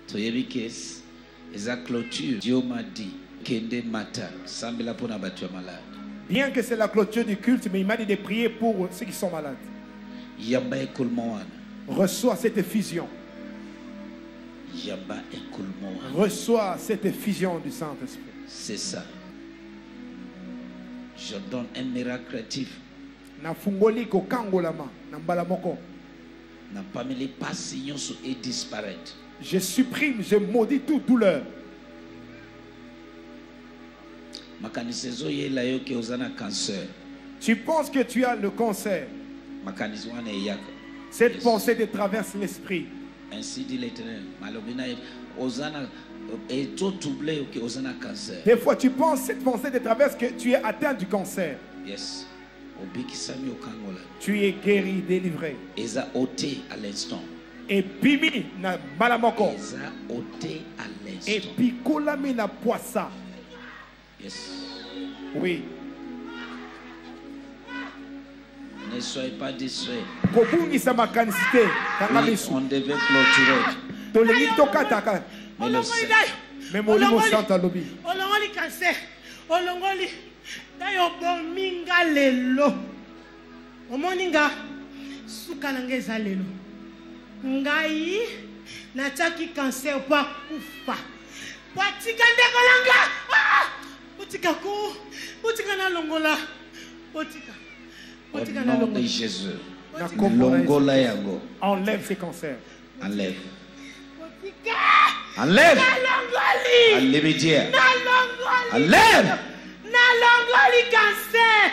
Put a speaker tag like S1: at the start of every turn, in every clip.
S1: Toyebikes, eza clôture, Dieu m'a dit, kende mata, sambela pona batu ya malade.
S2: Bien que c'est la clôture du culte, mais il m'a dit de prier pour ceux qui sont malades.
S1: Yamba écoulement wana.
S2: Reçois cette effusion.
S1: Yamba écoulement wana.
S2: Reçois cette effusion du Saint-Esprit.
S1: C'est ça. Je donne un miracle créatif.
S2: Na fungoli ko kangolama na mbalamoko.
S1: Na pameli passe nyonso et disparaître.
S2: Je supprime, je maudis toute douleur.
S1: Makanisezo ye la yo ke ozana cancer.
S2: Tu penses que tu as le cancer.
S1: Makanizo wana yaka.
S2: Cette pensée te traverse l'esprit.
S1: Ainsi dit l'Éternel. Malobina ozana et tout troublé que ozana cancer.
S2: Des fois tu penses, cette pensée te traverse que tu es atteint du cancer.
S1: Yes. Obikisami okangola.
S2: Tu es guéri, délivré.
S1: Eza ôté à l'instant.
S2: Et pimi na malamoko.
S1: Eza ôté à l'instant.
S2: Et pikolami na poissa.
S1: Yes.
S2: Oui.
S1: Ne soyez pas distrait.
S2: Oui,
S1: on devait clôturer.
S2: Mais le Saint-Lobby.
S3: Olongoli cancer. Olongoli. Dayo bominga lelo. Omoninga suka nangeza lelo. Ngai nataki cancer pa kufa. Patika ndekolanga. Patika ko. Patika na longola. Patika.
S1: Au nom de Jésus. Longola yango.
S2: Enlève ces cancers.
S1: Enlève. Enlève. Enlève. Enlève.
S3: Nalongoli cancer.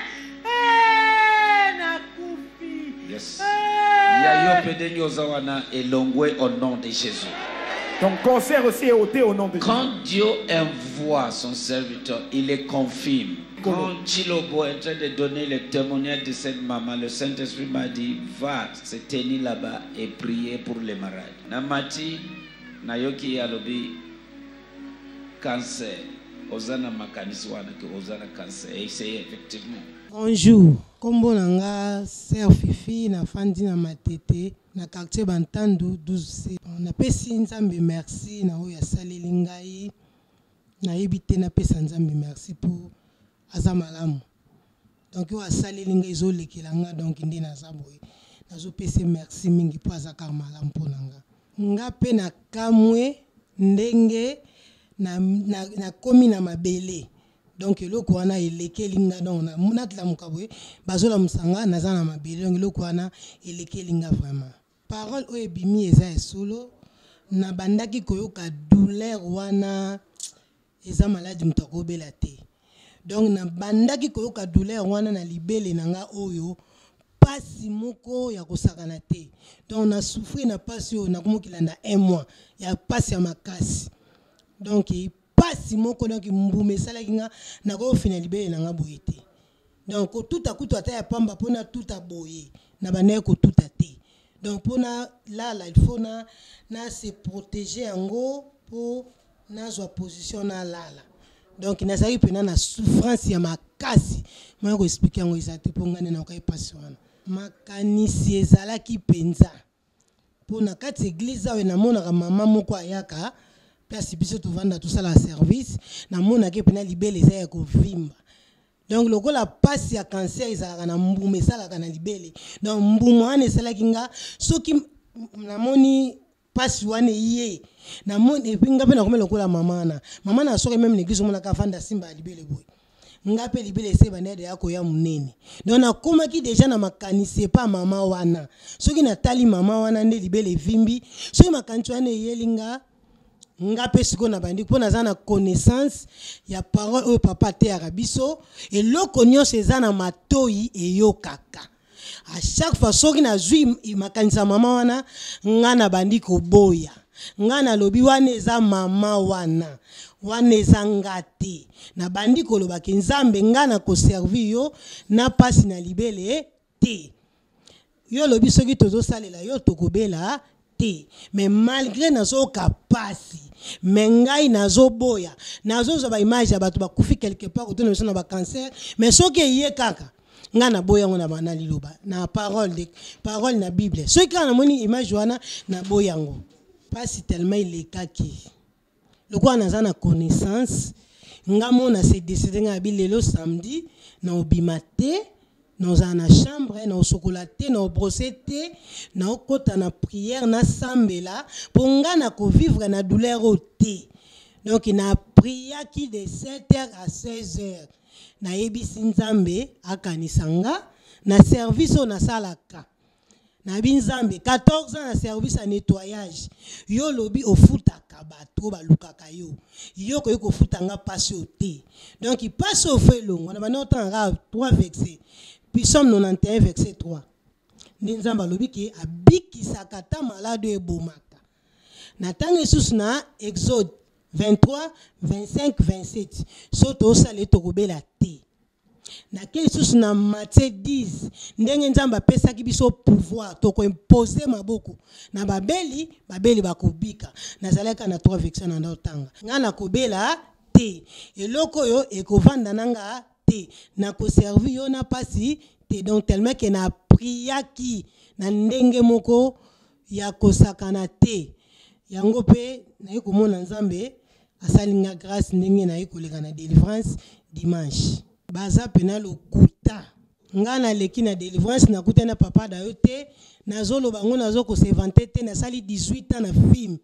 S3: Na kufi.
S1: Yes. Yayo pedeni ozawana elongwe au nom de Jésus.
S2: Ton cancer aussi est ôté au nom de Jésus.
S1: Quand Dieu envoie son serviteur, il les confirme. Quand Chilobo est en train de donner le témoignage de cette maman, le Saint-Esprit m'a dit, va se tenir là-bas et prier pour les malades. Namati, Nayoki Yalobi, cancer. Ozana makaniswana que Ozana cancer. Et c'est effectivement.
S4: Bonjour. Kombo nanga Sœur Fifi na fandi na matete na quartier Bantandu 12C. Na pesi nzambe merci na oya saleli ngai. Na yebite na pesa nzambe merci pour azamalamu. Donc oya saleli ngai zo lekelanga donc ndi na zaboy. Na zo pese merci mingi pour azaka malamu ponanga. Nga pe na kamwe ndenge na komi na mabele. Donc eloko wana elekelinga donc na munatla mukabwe bazola musanga nazana mabele donc eloko wana elekelinga vraiment. Parole o ebimi eza esolo na bandaki koyoka douleur wana eza maladi mutakobela te. Donc na bandaki koyoka douleur wana na libele nanga oyo pasi moko ya kosakana te. Donc na souffrir na pasi o na komokilanda 1 mois ya pasi ya makasi. Donc pasi moko donc mbume sala kinga na ko fina libele nanga boyete. Donc tout à coup ata ya pamba pona tout a boye na banaye ko tout a te. Donc pona là il faut na se protéger ango pour na zo position na là. Donc na saki pena na souffrance ya makasi. Moi ko expliquer ngo izate pongane na kai pasi wana. Makanisi ezala ki penza. Pona kati église awe na mona ka mama moko ayaka place biso to vanda tout ça la service na mona ke pena libele za ya ko vimba. Donc le la passe ya cancer ezala na mbume sala kana libele. Donc mbumo ane sala kinga soki na moni passe wane yé na moni pinga pe na komela ko la mama na soki même l'église mona ka vanda simba libele boy. Nga pe libele se banede yako ya munene. Donc na koma ki déjà na makanisi pa mama wana. Soki na tali mama wana nde libele vimbi, soki makanisi wane yelinga nga pe siko na bandi pona zana connaissance ya parole o papa te arabiso et loko nyonso ezana matoi eyokaka. À chaque fois soki na zui makanisa mama wana nga na bandi ko boya. Nga na lobi wana eza mama wana. Wana eza ngate. Na bandi ko loba ke nzambe nga na ko servir yo na pasi na libele te. Yo lobi soki tozo salela yo tokobela te. Mais malgré nazo kapasi mais ngai nazo boya nazo za ba image ya bato bakufi quelque part autour de na ba cancer mais soki yé kaka nga na boya ngona bana liloba na parole na Bible soki kana moni image wana na boya ngo pas si tellement il est kaki. Le quoi n'a pas connaissance. Ngamo na se décidé ngabile le samedi na obimate na na chambre na chocolaté na brossette na kota na prière na sambela pour ngana ko vivre na douleur au thé. Donc il a prié qui de 7h à 16h. Na yebisi nzambe akanisanga na service na salaka. Na binzambe 14 ans na service à nettoyage. Yo lobi ofutaka bato balukaka yo. Yo ko futanga passe au thé. Donc il passe au feu long. On a maintenant 3 versets. Puis Somme 91 verset 3. Nzamba lobi ki abiki sakata malade e bomaka. Na tangi sous na Exode 23, 25, 27. Soto sale tokobela te. Na quel sous na Matthieu 10. Ndenge nzamba pesa ki biso pouvoir toko imposer maboko. Na babeli bakobika. Na zaleka na 3 versets na ndotanga. Ngana kobela te. Eloko yo ekovanda nanga te. Na ko servi yo na pasi te. Donc tellement que na priaki na ndenge moko ya kosakana te. Yango pe na yeko mona nzambe asalinga grâce ndenge na yeko leka na délivrance dimanche. Baza pena lokuta. Ngana leki na délivrance na kuta na papa da yote na zolo bango na zoko se vanter te na sali 18 ans na film.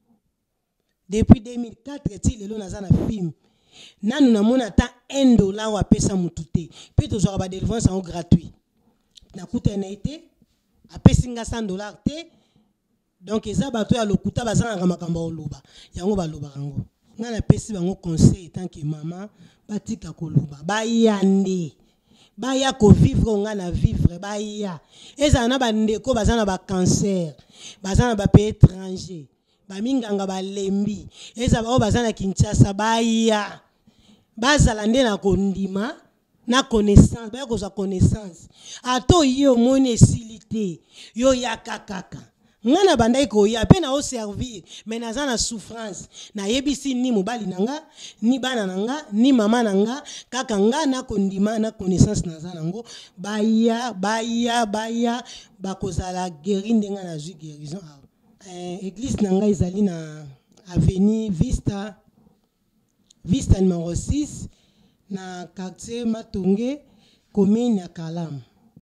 S4: Depuis 2004 ti lelo na za na film. Nanu na mona ta $1 wa pesa mutute. Pe to zo ba délivrance en gratuit. Na kuta na été apesinga $100 te. Donc eza bato ya lokuta bazanga makambo oloba. Yango baloba yango. Ngana pesi bango conseil tant que maman batika koloba. Ba yande. Ba ya ko vivre ngana vivre ba ya. Eza na ba ndeko bazana ba cancer. Bazana ba pays étranger. Ba minganga ba lembi. Eza ba bazana Kinshasa ba ya. Bazala nde na kondima na connaissance. Ba ko za connaissance. Ato yo mone silité. Yo ya kakaka. Ngana bandai ko ya pe na o servir mais naza na souffrance na yebisi ni mobali nanga ni bana nanga ni mama nanga kaka nga na kondima na connaissance naza nango baya bakozala guéri ndenga na ju guérison église nanga izali na avenue Vista numéro 6 na quartier Matonge commune ya Kalam.